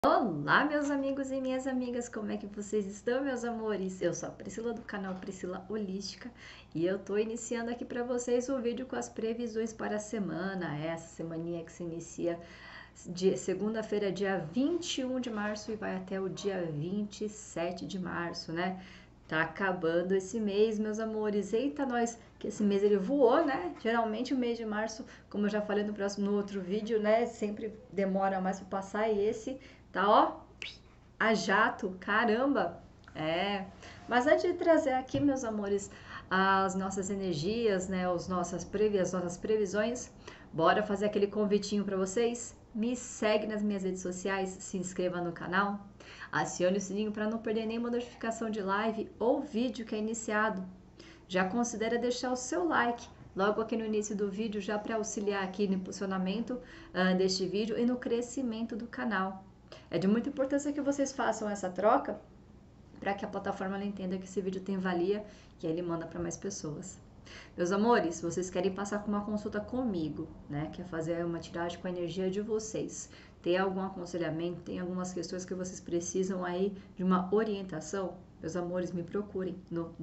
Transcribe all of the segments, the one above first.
Olá, meus amigos e minhas amigas, como é que vocês estão, meus amores? Eu sou a Priscila do canal Priscila Holística e eu tô iniciando aqui para vocês o vídeo com as previsões para a semana, essa semaninha que se inicia de segunda-feira, dia 21 de março e vai até o dia 27 de março, né? Tá acabando esse mês, meus amores. Eita, nós, que esse mês ele voou, né? Geralmente o mês de março, como eu já falei no outro vídeo, né? Sempre demora mais para passar e esse tá, ó, a jato, caramba. É. Mas antes de trazer aqui, meus amores, as nossas energias, né, as nossas previsões, bora fazer aquele convitinho para vocês? Me segue nas minhas redes sociais, se inscreva no canal, acione o sininho para não perder nenhuma notificação de live ou vídeo que é iniciado. Já considera deixar o seu like logo aqui no início do vídeo, já para auxiliar aqui no impulsionamento deste vídeo e no crescimento do canal. É de muita importância que vocês façam essa troca para que a plataforma entenda que esse vídeo tem valia e ele manda para mais pessoas. Meus amores, vocês querem passar com uma consulta comigo, né? Quer fazer uma tiragem com a energia de vocês? Tem algum aconselhamento? Tem algumas questões que vocês precisam aí de uma orientação? Meus amores, me procurem no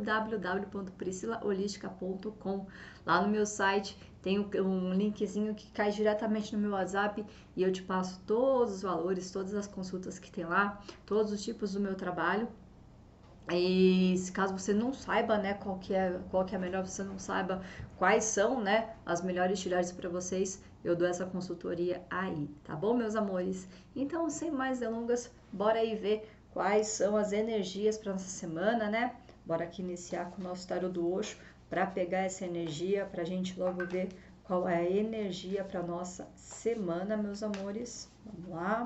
www.priscilaholistica.com. Lá no meu site tem um linkzinho que cai diretamente no meu WhatsApp e eu te passo todos os valores, todas as consultas que tem lá, todos os tipos do meu trabalho. E se caso você não saiba, né, qual que é a melhor, você não saiba quais são, né, as melhores tiragens para vocês, eu dou essa consultoria aí, tá bom, meus amores? Então, sem mais delongas, bora aí ver quais são as energias para nossa semana, né? Bora aqui iniciar com o nosso tarô do Osho para pegar essa energia, para a gente logo ver qual é a energia para nossa semana, meus amores. Vamos lá.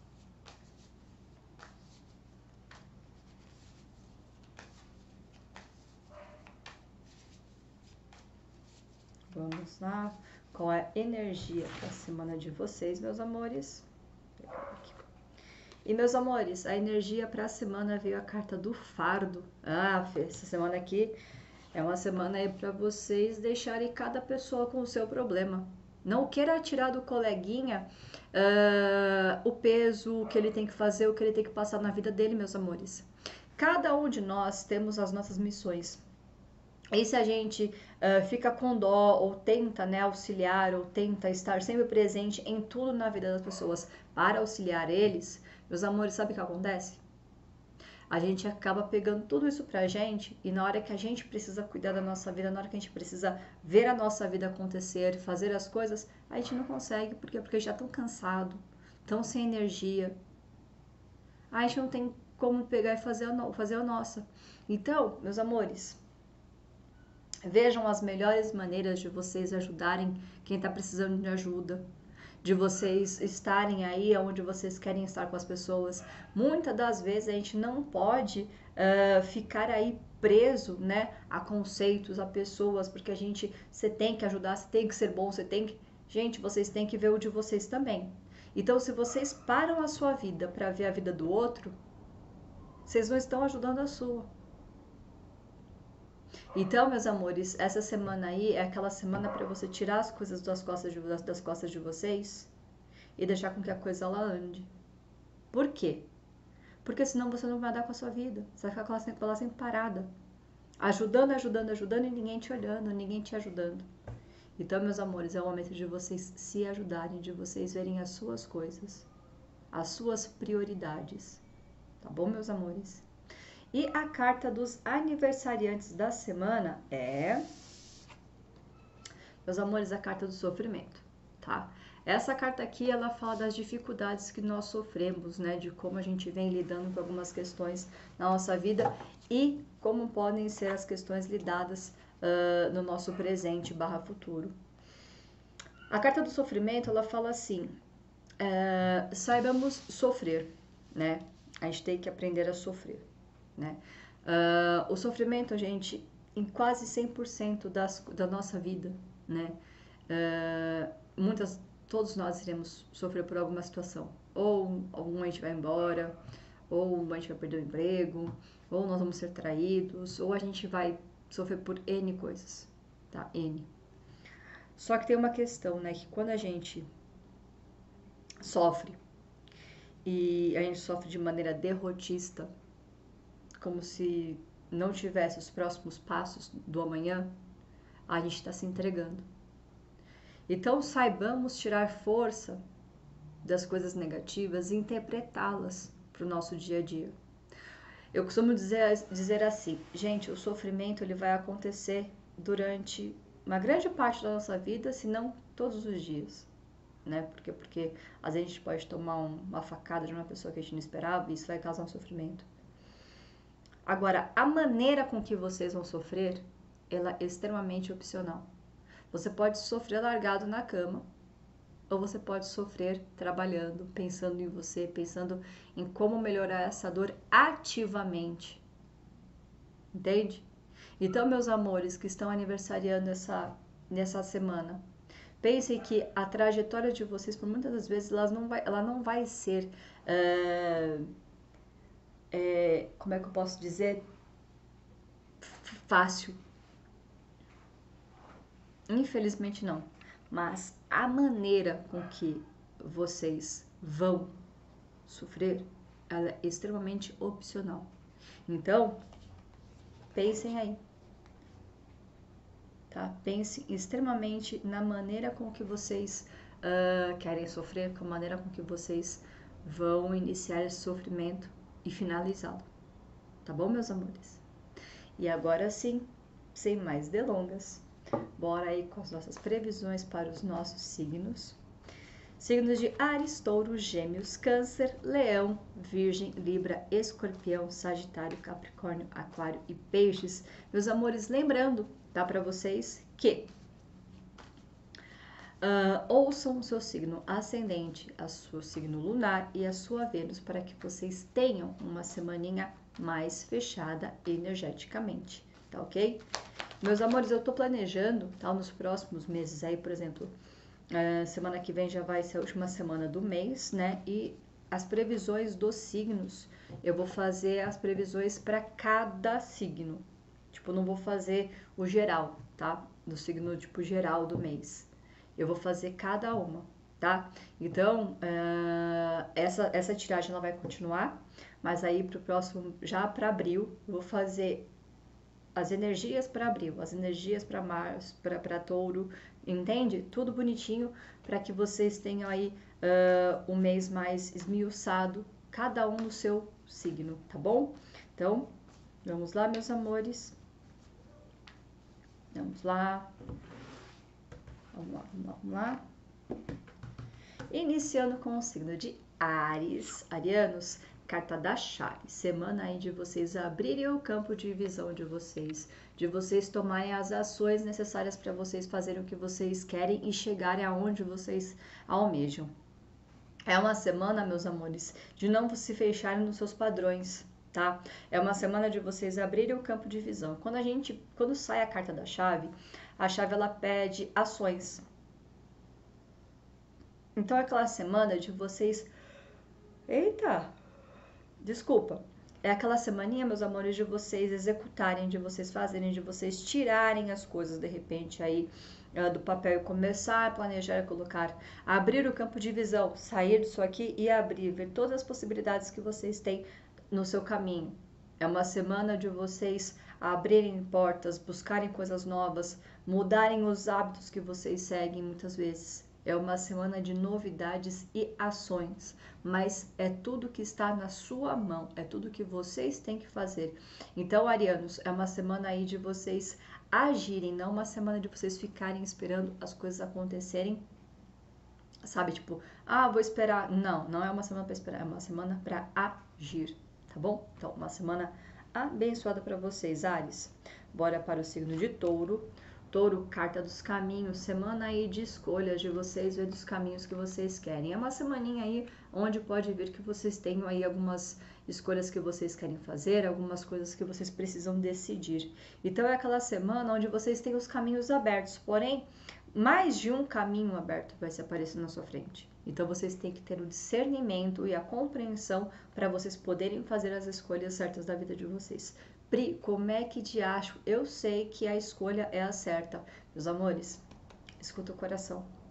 Vamos lá. Qual é a energia da semana de vocês, meus amores? E, meus amores, a energia para a semana veio a carta do fardo. Ah, Fê, essa semana aqui é uma semana aí para vocês deixarem cada pessoa com o seu problema. Não queira tirar do coleguinha o peso, o que ele tem que fazer, o que ele tem que passar na vida dele, meus amores. Cada um de nós temos as nossas missões. E se a gente fica com dó, ou tenta, né, auxiliar, ou tenta estar sempre presente em tudo na vida das pessoas para auxiliar eles, meus amores, sabe o que acontece? A gente acaba pegando tudo isso pra gente e na hora que a gente precisa cuidar da nossa vida, na hora que a gente precisa ver a nossa vida acontecer, fazer as coisas, a gente não consegue. Por quê? Porque já tão cansado, tão sem energia. A gente não tem como pegar e fazer a nossa. Então, meus amores, vejam as melhores maneiras de vocês ajudarem quem está precisando de ajuda, de vocês estarem aí onde vocês querem estar com as pessoas. Muitas das vezes a gente não pode ficar aí preso, né, a conceitos, a pessoas, porque você tem que ajudar, você tem que ser bom, você tem que... Gente, vocês têm que ver o de vocês também. Então, se vocês param a sua vida para ver a vida do outro, vocês não estão ajudando a sua. Então, meus amores, essa semana aí é aquela semana para você tirar as coisas das costas de vocês e deixar com que a coisa ela ande. Por quê? Porque senão você não vai dar com a sua vida. Você vai ficar com ela sempre parada. Ajudando, ajudando, ajudando e ninguém te olhando, ninguém te ajudando. Então, meus amores, é o momento de vocês se ajudarem, de vocês verem as suas coisas, as suas prioridades. Tá bom, meus amores? E a carta dos aniversariantes da semana é... Meus amores, a carta do sofrimento, tá? Essa carta aqui, ela fala das dificuldades que nós sofremos, né? De como a gente vem lidando com algumas questões na nossa vida e como podem ser as questões lidadas no nosso presente / futuro. A carta do sofrimento, ela fala assim, saibamos sofrer, né? A gente tem que aprender a sofrer, né? O sofrimento, gente, em quase 100% da nossa vida, né? Todos nós iremos sofrer por alguma situação. Ou a gente vai embora, ou a gente vai perder o emprego, ou nós vamos ser traídos, ou a gente vai sofrer por N coisas, tá? N. Só que tem uma questão, né? Que quando a gente sofre e a gente sofre de maneira derrotista, como se não tivesse os próximos passos do amanhã, a gente está se entregando. Então, saibamos tirar força das coisas negativas e interpretá-las para o nosso dia a dia. Eu costumo dizer assim, gente, o sofrimento ele vai acontecer durante uma grande parte da nossa vida, se não todos os dias, né? Porque às vezes a gente pode tomar uma facada de uma pessoa que a gente não esperava e isso vai causar um sofrimento. Agora, a maneira com que vocês vão sofrer, ela é extremamente opcional. Você pode sofrer largado na cama, ou você pode sofrer trabalhando, pensando em você, pensando em como melhorar essa dor ativamente. Entende? Então, meus amores que estão aniversariando nessa semana, pensem que a trajetória de vocês, por muitas das vezes, ela não vai ser, como é que eu posso dizer, fácil. Infelizmente não. Mas a maneira com que vocês vão sofrer, ela é extremamente opcional. Então, pensem aí. Tá? Pensem extremamente na maneira com que vocês querem sofrer, com a maneira com que vocês vão iniciar esse sofrimento e finalizá-lo. Tá bom, meus amores? E agora sim, sem mais delongas, bora aí com as nossas previsões para os nossos signos. Signos de Áries, Touro, Gêmeos, Câncer, Leão, Virgem, Libra, Escorpião, Sagitário, Capricórnio, Aquário e Peixes. Meus amores, lembrando, tá, para vocês que ouçam o seu signo ascendente, o seu signo lunar e a sua Vênus para que vocês tenham uma semaninha mais fechada energeticamente, tá ok? Meus amores, eu tô planejando, tá, nos próximos meses aí, por exemplo, semana que vem já vai ser a última semana do mês, né? E as previsões dos signos, eu vou fazer as previsões para cada signo. Tipo, não vou fazer o geral, tá? Do signo, tipo, geral do mês. Eu vou fazer cada uma, tá? Então, essa tiragem ela vai continuar, mas aí pro próximo, já para abril, eu vou fazer as energias para abril, as energias para março, para touro, entende? Tudo bonitinho para que vocês tenham aí um mês mais esmiuçado, cada um no seu signo, tá bom? Então, vamos lá, meus amores. Vamos lá. Vamos lá. Iniciando com o signo de Áries, arianos, carta da chave. Semana aí de vocês abrirem o campo de visão de vocês tomarem as ações necessárias para vocês fazerem o que vocês querem e chegarem aonde vocês almejam. É uma semana, meus amores, de não se fecharem nos seus padrões, tá? É uma semana de vocês abrirem o campo de visão. Quando sai a carta da chave, a chave ela pede ações. Então é aquela semana de vocês... Eita! Desculpa. É aquela semaninha, meus amores, de vocês executarem, de vocês fazerem, de vocês tirarem as coisas de repente aí do papel e começar a planejar, colocar, abrir o campo de visão, sair disso aqui e abrir, ver todas as possibilidades que vocês têm no seu caminho. É uma semana de vocês abrirem portas, buscarem coisas novas, mudarem os hábitos que vocês seguem muitas vezes. É uma semana de novidades e ações, mas é tudo que está na sua mão, é tudo que vocês têm que fazer. Então, arianos, é uma semana aí de vocês agirem, não uma semana de vocês ficarem esperando as coisas acontecerem, sabe? Tipo, vou esperar. Não, não é uma semana para esperar, é uma semana para agir, tá bom? Então, uma semana abençoada para vocês, Áries. Bora para o signo de Touro. Touro, carta dos caminhos, semana aí de escolhas de vocês, ver dos caminhos que vocês querem. É uma semaninha aí onde pode vir que vocês tenham aí algumas escolhas que vocês querem fazer, algumas coisas que vocês precisam decidir. Então é aquela semana onde vocês têm os caminhos abertos, porém, mais de um caminho aberto vai se aparecer na sua frente. Então vocês têm que ter o discernimento e a compreensão para vocês poderem fazer as escolhas certas da vida de vocês. Pri, como é que de acho? Eu sei que a escolha é a certa. Meus amores, escuta o coração.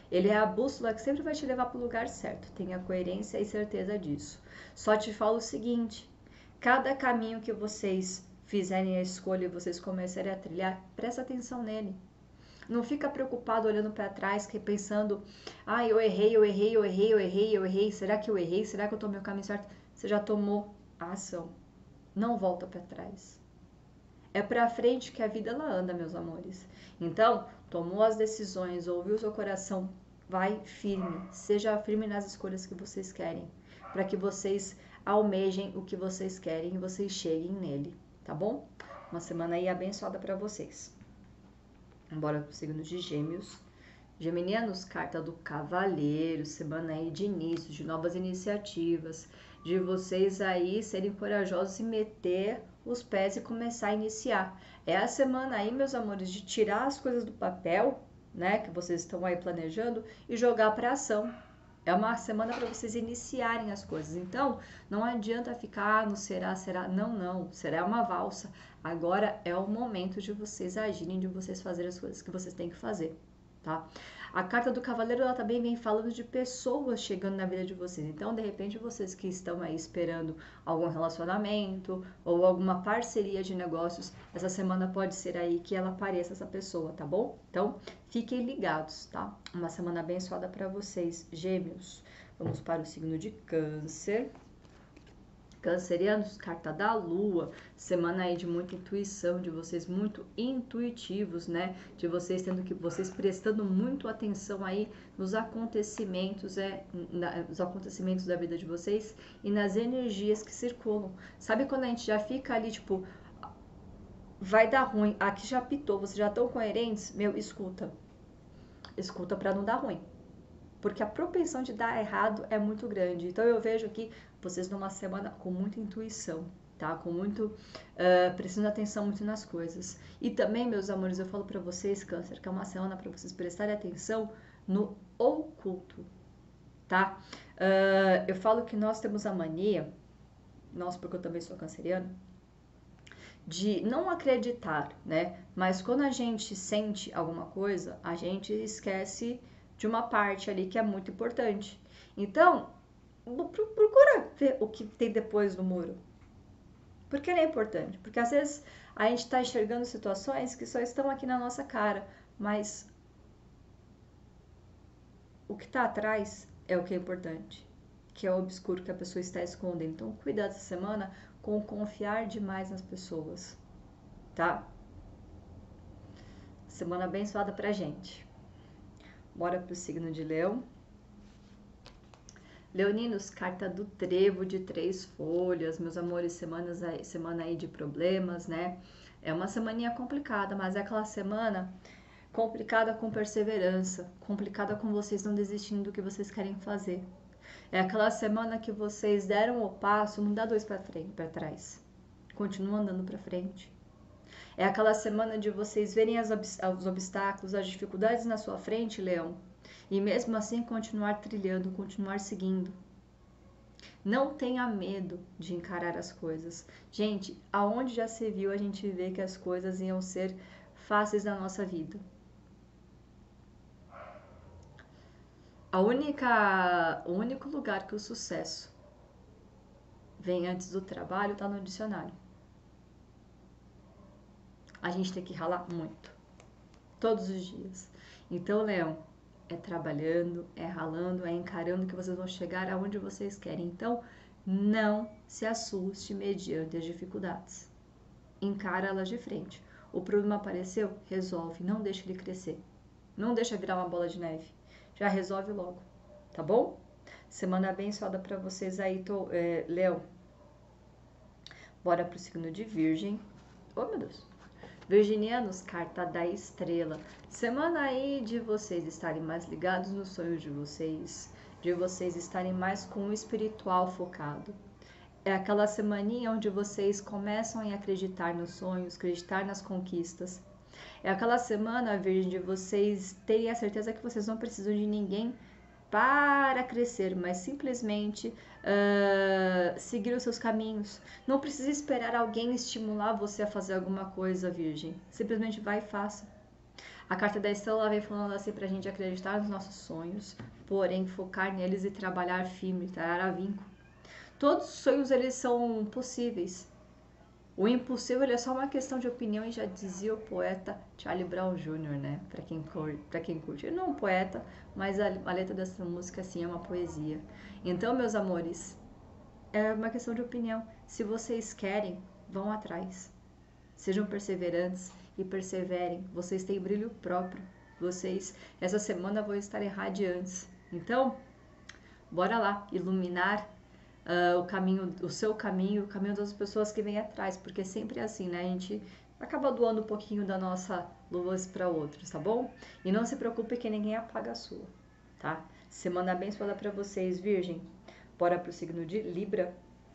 Ele é a bússola que sempre vai te levar para o lugar certo. Tenha coerência e certeza disso. Só te falo o seguinte: cada caminho que vocês fizerem a escolha e vocês começarem a trilhar, presta atenção nele. Não fica preocupado olhando para trás, pensando, ah, eu errei, eu errei, eu errei, eu errei, eu errei. Será que eu errei? Será que eu tomei o caminho certo? Você já tomou a ação. Não volta para trás. É para frente que a vida ela anda, meus amores. Então, tomou as decisões, ouviu o seu coração, vai firme. Seja firme nas escolhas que vocês querem, para que vocês almejem o que vocês querem e vocês cheguem nele, tá bom? Uma semana aí abençoada para vocês. Bora pro signo de Gêmeos. Geminianos, carta do Cavaleiro, semana aí de início, de novas iniciativas, de vocês aí serem corajosos e meter os pés e começar a iniciar. É a semana aí, meus amores, de tirar as coisas do papel, né, que vocês estão aí planejando e jogar para ação. É uma semana para vocês iniciarem as coisas. Então, não adianta ficar no será, será. Não, não. Será uma valsa. Agora é o momento de vocês agirem, de vocês fazerem as coisas que vocês têm que fazer, tá? A carta do Cavaleiro, ela também vem falando de pessoas chegando na vida de vocês. Então, de repente, vocês que estão aí esperando algum relacionamento ou alguma parceria de negócios, essa semana pode ser aí que ela apareça essa pessoa, tá bom? Então, fiquem ligados, tá? Uma semana abençoada para vocês, Gêmeos. Vamos para o signo de Câncer. Cancerianos, carta da Lua, semana aí de muita intuição, de vocês muito intuitivos, né? De vocês vocês prestando muito atenção aí nos acontecimentos, nos acontecimentos da vida de vocês e nas energias que circulam. Sabe quando a gente já fica ali, tipo, vai dar ruim, aqui já pitou, vocês já estão coerentes? Meu, escuta. Escuta para não dar ruim. Porque a propensão de dar errado é muito grande. Então eu vejo aqui vocês numa semana com muita intuição, tá? Com muito prestando atenção muito nas coisas. E também, meus amores, eu falo para vocês, Câncer, que é uma semana para vocês prestarem atenção no oculto, tá? Eu falo que nós temos a mania, nós porque eu também sou canceriana, de não acreditar, né? Mas quando a gente sente alguma coisa, a gente esquece de uma parte ali que é muito importante. Então, procura ver o que tem depois do muro. Por que ele é importante? Porque às vezes a gente está enxergando situações que só estão aqui na nossa cara, mas o que está atrás é o que é importante, que é o obscuro que a pessoa está escondendo. Então, cuida essa semana com confiar demais nas pessoas, tá? Semana abençoada pra gente. Bora pro signo de Leão. Leoninos, carta do trevo de 3 folhas, meus amores, semana aí de problemas, né? É uma semaninha complicada, mas é aquela semana complicada com perseverança, complicada com vocês não desistindo do que vocês querem fazer. É aquela semana que vocês deram o passo, não dá 2 para trás, continua andando para frente. É aquela semana de vocês verem os obstáculos, as dificuldades na sua frente, Leão, e mesmo assim continuar trilhando, continuar seguindo. Não tenha medo de encarar as coisas. Gente, aonde já se viu a gente vê que as coisas iam ser fáceis na nossa vida? O único lugar que o sucesso vem antes do trabalho está no dicionário. A gente tem que ralar muito, todos os dias. Então, Leão, é trabalhando, é ralando, é encarando que vocês vão chegar aonde vocês querem. Então, não se assuste mediante as dificuldades. Encara elas de frente. O problema apareceu? Resolve, não deixa ele crescer. Não deixa virar uma bola de neve. Já resolve logo, tá bom? Semana abençoada para vocês aí, Leão. Bora pro signo de Virgem. Oh, meu Deus. Virginianos, carta da estrela. Semana aí de vocês estarem mais ligados nos sonhos de vocês estarem mais com o espiritual focado. É aquela semaninha onde vocês começam a acreditar nos sonhos, acreditar nas conquistas. É aquela semana, Virgem, de vocês terem a certeza que vocês não precisam de ninguém para crescer, mas simplesmente seguir os seus caminhos. Não precisa esperar alguém estimular você a fazer alguma coisa, Virgem. Simplesmente vai e faça. A carta da estrela vem falando assim pra gente acreditar nos nossos sonhos, porém focar neles e trabalhar firme, trabalhar a vinco. Todos os sonhos eles são possíveis. O impossível ele é só uma questão de opinião e já dizia o poeta Charlie Brown Jr., né? Pra quem curte. Ele não é um poeta, mas a letra dessa música assim é uma poesia. Então, meus amores, é uma questão de opinião. Se vocês querem, vão atrás. Sejam perseverantes e perseverem. Vocês têm brilho próprio. Vocês, essa semana, vão estar radiantes. Então, bora lá, iluminar o caminho, o seu caminho, o caminho das pessoas que vêm atrás, porque sempre é assim, né? A gente acaba doando um pouquinho da nossa luz para outros, tá bom? E não se preocupe que ninguém apaga a sua, tá? Semana abençoada para vocês, Virgem. Bora pro signo de Libra.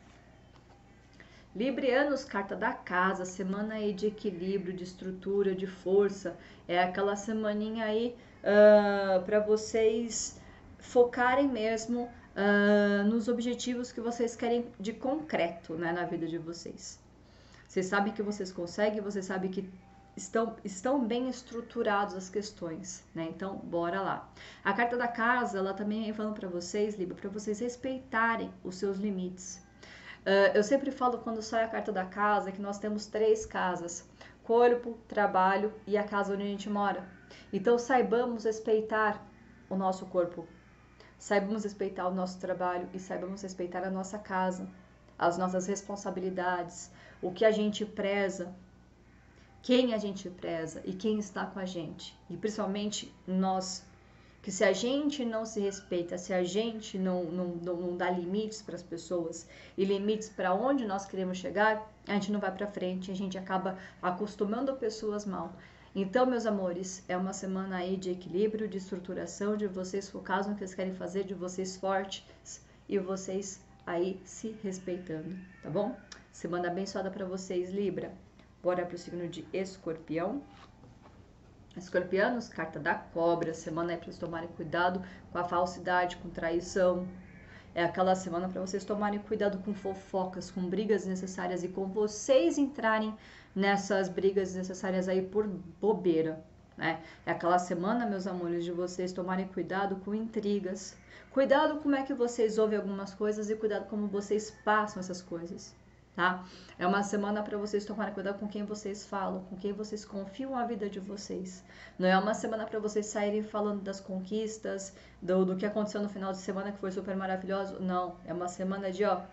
Librianos, carta da casa, semana aí de equilíbrio, de estrutura, de força. É aquela semaninha aí para vocês focarem mesmo nos objetivos que vocês querem de concreto, né, na vida de vocês. Vocês sabem que vocês conseguem, vocês sabem que estão bem estruturadas as questões, né? Então, bora lá. A carta da casa, ela também vem falando para vocês, Libra, para vocês respeitarem os seus limites. Eu sempre falo quando sai a carta da casa que nós temos 3 casas: corpo, trabalho e a casa onde a gente mora. Então, saibamos respeitar o nosso corpo, saibamos respeitar o nosso trabalho e saibamos respeitar a nossa casa, as nossas responsabilidades, o que a gente preza, quem a gente preza e quem está com a gente. E principalmente nós, que se a gente não se respeita, se a gente não dá limites para as pessoas e limites para onde nós queremos chegar, a gente não vai para frente, a gente acaba acostumando pessoas mal. Então, meus amores, é uma semana aí de equilíbrio, de estruturação, de vocês focados no que vocês querem fazer, de vocês fortes e vocês aí se respeitando, tá bom? Semana abençoada para vocês, Libra. Bora pro signo de Escorpião. Escorpianos, carta da cobra, semana é para vocês tomarem cuidado com a falsidade, com traição. É aquela semana para vocês tomarem cuidado com fofocas, com brigas necessárias e com vocês entrarem nessas brigas necessárias aí por bobeira, né? É aquela semana, meus amores, de vocês tomarem cuidado com intrigas. Cuidado como é que vocês ouvem algumas coisas e cuidado como vocês passam essas coisas. Tá? É uma semana para vocês tomarem cuidado com quem vocês falam, com quem vocês confiam a vida de vocês. Não é uma semana para vocês saírem falando das conquistas, do que aconteceu no final de semana que foi super maravilhoso. Não, é uma semana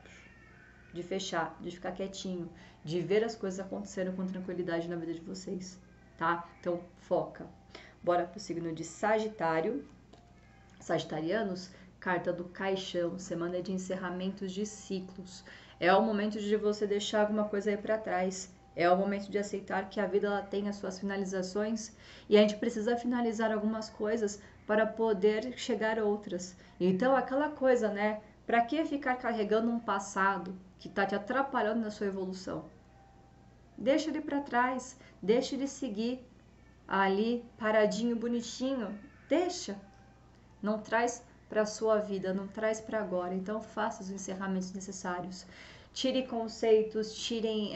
de fechar, de ficar quietinho, de ver as coisas acontecendo com tranquilidade na vida de vocês, tá? Então, foca. Bora pro signo de Sagitário. Sagitarianos, carta do caixão, semana de encerramentos de ciclos. É o momento de você deixar alguma coisa aí para trás. É o momento de aceitar que a vida ela tem as suas finalizações e a gente precisa finalizar algumas coisas para poder chegar a outras. Então, aquela coisa, né? Para que ficar carregando um passado que está te atrapalhando na sua evolução? Deixa ele para trás, deixa ele seguir ali paradinho, bonitinho. Deixa. Não traz para a sua vida, não traz para agora. Então, faça os encerramentos necessários. Tire conceitos, tirem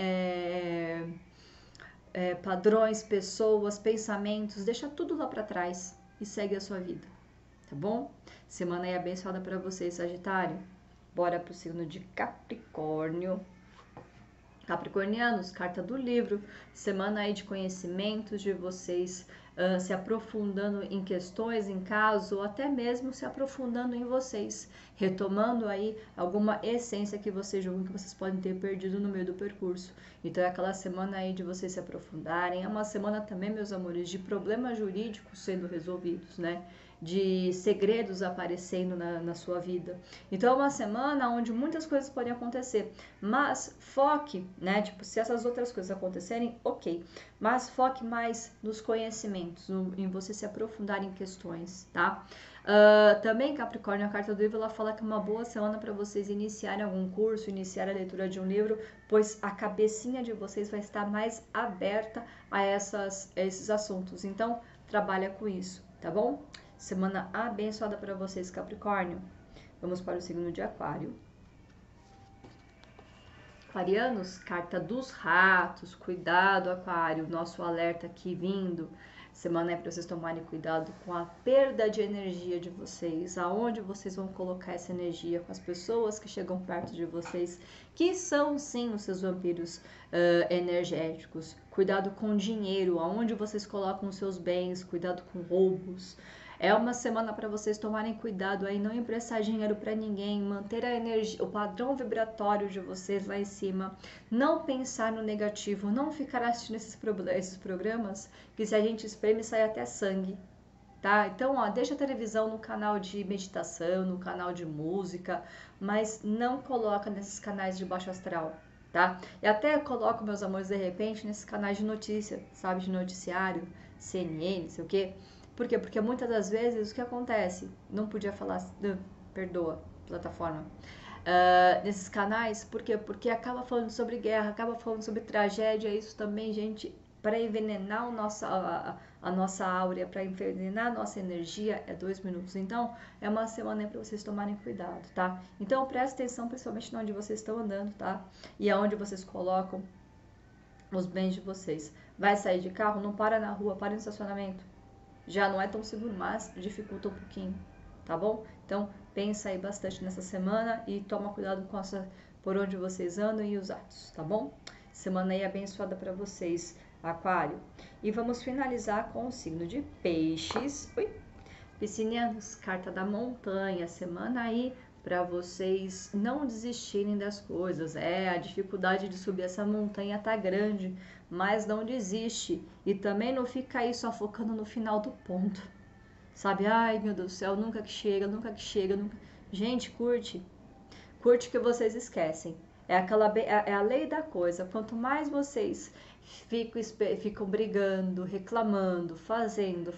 padrões, pessoas, pensamentos. Deixa tudo lá para trás e segue a sua vida, tá bom? Semana aí abençoada para vocês, Sagitário. Bora pro signo de Capricórnio. Capricornianos, carta do livro, semana aí de conhecimentos, de vocês se aprofundando em questões, em casos, ou até mesmo se aprofundando em vocês, retomando aí alguma essência que vocês julgam que vocês podem ter perdido no meio do percurso. Então é aquela semana aí de vocês se aprofundarem, é uma semana também, meus amores, de problemas jurídicos sendo resolvidos, né? De segredos aparecendo na sua vida. Então é uma semana onde muitas coisas podem acontecer, mas foque, né? Tipo, se essas outras coisas acontecerem, ok, mas foque mais nos conhecimentos, em você se aprofundar em questões, tá? Também Capricórnio, a carta do livro, ela fala que é uma boa semana para vocês iniciarem algum curso, iniciar a leitura de um livro, pois a cabecinha de vocês vai estar mais aberta a esses assuntos. Então, trabalha com isso, tá bom? Semana abençoada para vocês, Capricórnio. Vamos para o signo de Aquário. Aquarianos, carta dos ratos. Cuidado, Aquário. Nosso alerta aqui vindo. Semana é para vocês tomarem cuidado com a perda de energia de vocês, aonde vocês vão colocar essa energia, com as pessoas que chegam perto de vocês, que são sim os seus vampiros energéticos. Cuidado com o dinheiro, aonde vocês colocam os seus bens, cuidado com roubos. É uma semana para vocês tomarem cuidado aí, não emprestar dinheiro para ninguém, manter a energia, o padrão vibratório de vocês lá em cima, não pensar no negativo, não ficar assistindo esses programas que se a gente espreme sai até sangue, tá? Então, ó, deixa a televisão no canal de meditação, no canal de música, mas não coloca nesses canais de baixo astral, tá? E até coloco, meus amores, de repente, nesses canais de notícia, sabe, de noticiário, CNN, não sei o quê. Por quê? Porque muitas das vezes o que acontece? Não podia falar, perdoa, plataforma. Nesses canais, por quê? Porque acaba falando sobre guerra, acaba falando sobre tragédia, isso também, gente, para envenenar a nossa áurea, para envenenar a nossa energia, é 2 minutos. Então, é uma semana para vocês tomarem cuidado, tá? Então, presta atenção, principalmente onde vocês estão andando, tá? E aonde vocês colocam os bens de vocês. Vai sair de carro? Não para na rua, para no estacionamento. Já não é tão seguro, mas dificulta um pouquinho, tá bom? Então, pensa aí bastante nessa semana e toma cuidado com por onde vocês andam e os atos, tá bom? Semana aí abençoada para vocês, Aquário. E vamos finalizar com o signo de Peixes. Oi! Piscinianos, carta da montanha, semana aí para vocês não desistirem das coisas. A dificuldade de subir essa montanha tá grande, mas não desiste. E também não fica aí só focando no final do ponto. Sabe? Ai, meu Deus do céu, nunca que chega, nunca que chega, nunca... Gente, curte. Curte que vocês esquecem. É a lei da coisa. Quanto mais vocês ficam brigando, reclamando, fazendo,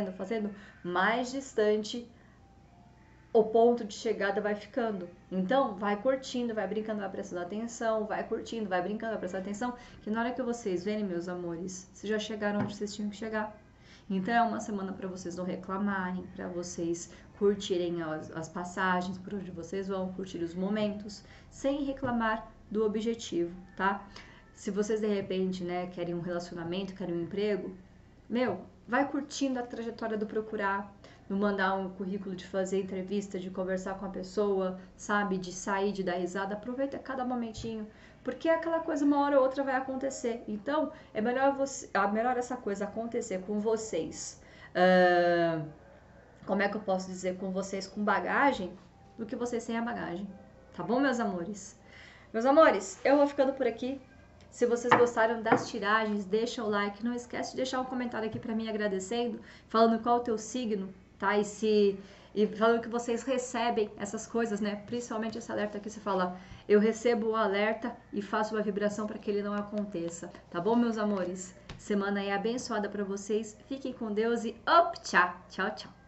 mais distante o ponto de chegada vai ficando. Então, vai curtindo, vai brincando, vai prestando atenção, vai curtindo, vai brincando, vai prestando atenção, que na hora que vocês verem, meus amores, vocês já chegaram onde vocês tinham que chegar. Então, é uma semana para vocês não reclamarem, para vocês curtirem as passagens, por onde vocês vão, curtir os momentos, sem reclamar do objetivo, tá? Se vocês, de repente, né, querem um relacionamento, querem um emprego, vai curtindo a trajetória do procurar, no mandar um currículo, de fazer entrevista, de conversar com a pessoa, sabe, de sair, de dar risada, aproveita cada momentinho, porque aquela coisa uma hora ou outra vai acontecer. Então, é melhor essa coisa acontecer com vocês, como é que eu posso dizer, com vocês com bagagem, do que vocês sem a bagagem, tá bom, meus amores? Meus amores, eu vou ficando por aqui. Se vocês gostaram das tiragens, deixa o like, não esquece de deixar um comentário aqui para mim agradecendo, falando qual é o teu signo, tá? E falando que vocês recebem essas coisas, né? Principalmente esse alerta que você fala, eu recebo o alerta e faço uma vibração para que ele não aconteça, tá bom, meus amores? Semana aí abençoada para vocês, fiquem com Deus e tchau, tchau, tchau.